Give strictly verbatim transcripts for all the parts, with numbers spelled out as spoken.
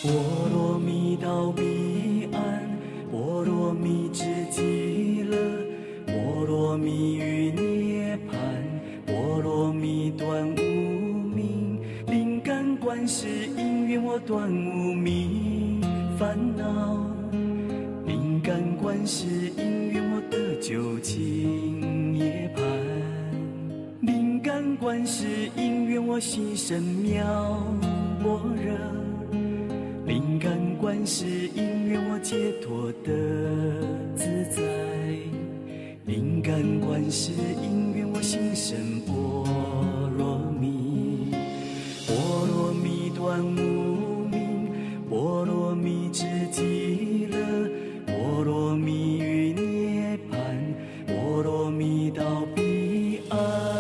波罗蜜到彼岸，波罗蜜至极乐，波罗蜜于涅槃，波罗蜜断无明，灵感观世音愿我断无明烦恼，灵感观世音愿我得究竟涅槃，灵感观世音愿我心生妙般若，灵感观世音愿我解脱得自在，灵感观世音愿我心生般若蜜，波罗蜜断无明，波罗蜜至极乐，波罗蜜于涅槃，波罗蜜到彼岸。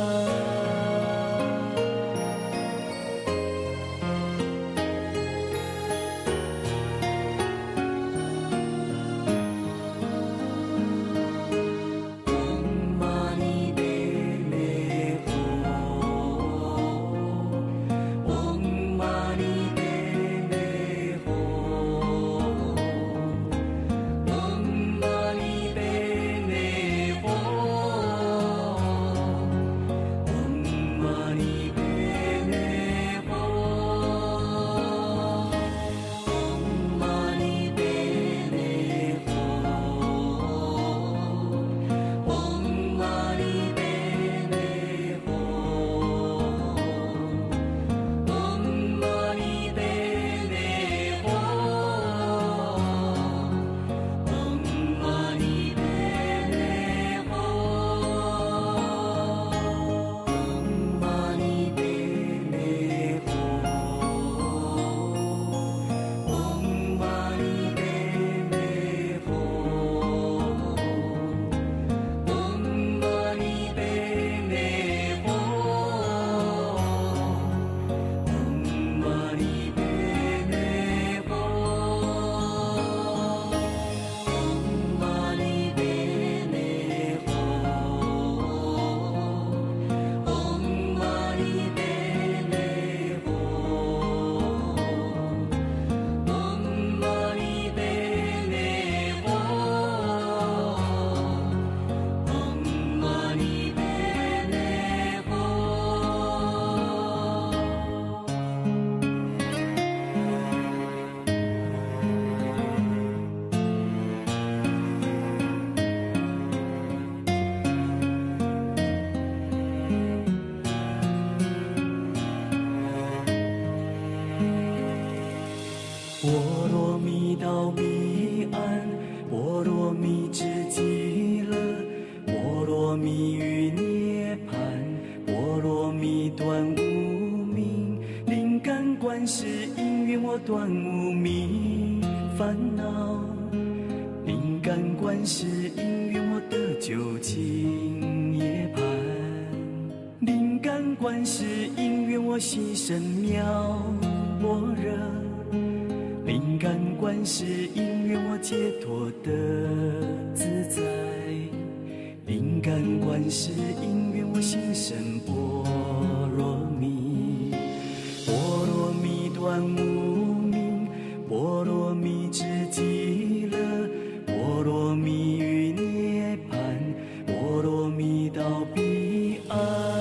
波罗蜜到彼岸，波罗蜜至极乐，波罗蜜于涅槃，波罗蜜断无明，灵感观世音愿我断无明烦恼，灵感观世音愿我得究竟涅槃，灵感观世音愿我心生妙般若，灵感观世音愿我解脱得自在，灵感观世音愿我心生般若蜜，波罗蜜断无明，波罗蜜至极乐，波罗蜜于涅槃，波罗蜜到彼岸。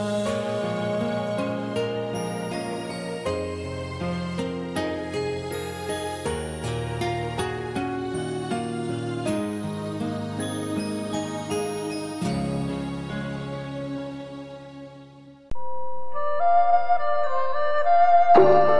you